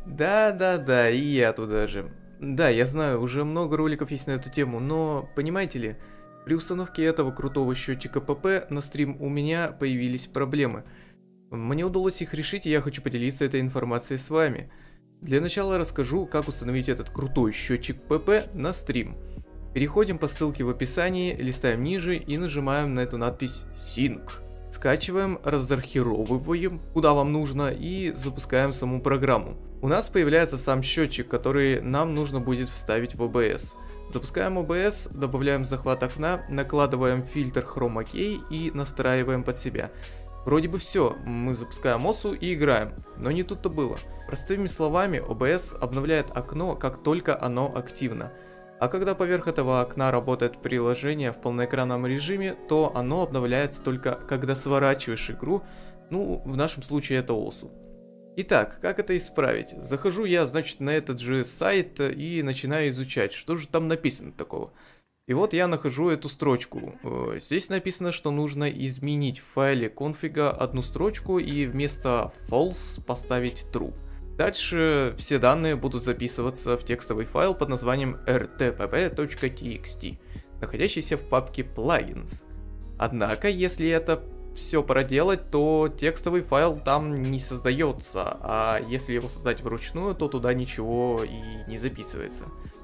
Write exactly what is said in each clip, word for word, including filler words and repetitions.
Да-да-да, и я туда же. Да, я знаю, уже много роликов есть на эту тему, но, понимаете ли, при установке этого крутого счетчика ПП на стрим у меня появились проблемы. Мне удалось их решить, и я хочу поделиться этой информацией с вами. Для начала расскажу, как установить этот крутой счетчик ПП на стрим. Переходим по ссылке в описании, листаем ниже и нажимаем на эту надпись Sync. Скачиваем, разархировываем, куда вам нужно, и запускаем саму программу. У нас появляется сам счетчик, который нам нужно будет вставить в о бэ эс. Запускаем о бэ эс, добавляем захват окна, накладываем фильтр Chroma Key и настраиваем под себя. Вроде бы все, мы запускаем осу и играем, но не тут-то было. Простыми словами, о бэ эс обновляет окно, как только оно активно. А когда поверх этого окна работает приложение в полноэкранном режиме, то оно обновляется только когда сворачиваешь игру, ну, в нашем случае это осу. Итак, как это исправить? Захожу я, значит, на этот же сайт и начинаю изучать, что же там написано такого. И вот я нахожу эту строчку. Здесь написано, что нужно изменить в файле конфига одну строчку и вместо false поставить true. Дальше все данные будут записываться в текстовый файл под названием эр ти пи пи точка ти экс ти, находящийся в папке Plugins. Однако, если это все проделать, то текстовый файл там не создается, а если его создать вручную, то туда ничего и не записывается.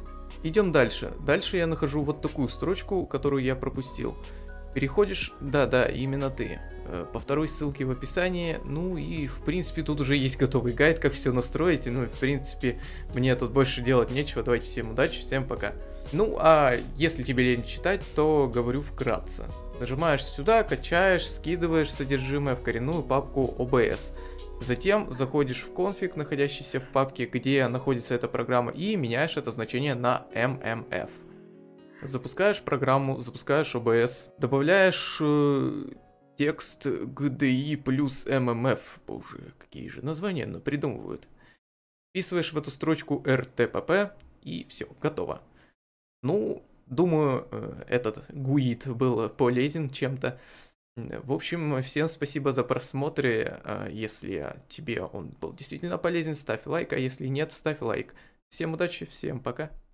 Идем дальше. Дальше я нахожу вот такую строчку, которую я пропустил. Переходишь, да-да, именно ты, по второй ссылке в описании, ну и в принципе тут уже есть готовый гайд, как все настроить, ну и в принципе мне тут больше делать нечего, давайте всем удачи, всем пока. Ну а если тебе лень читать, то говорю вкратце. Нажимаешь сюда, качаешь, скидываешь содержимое в коренную папку о бэ эс. Затем заходишь в конфиг, находящийся в папке, где находится эта программа, и меняешь это значение на эм эм эф. Запускаешь программу, запускаешь о бэ эс, добавляешь э, текст джи ди и плюс эм эм эф, боже, какие же названия но придумывают. Вписываешь в эту строчку эр ти пи пи и все, готово. Ну, думаю, этот гуид был полезен чем-то. В общем, всем спасибо за просмотр. Если тебе он был действительно полезен, ставь лайк, а если нет, ставь лайк. Всем удачи, всем пока.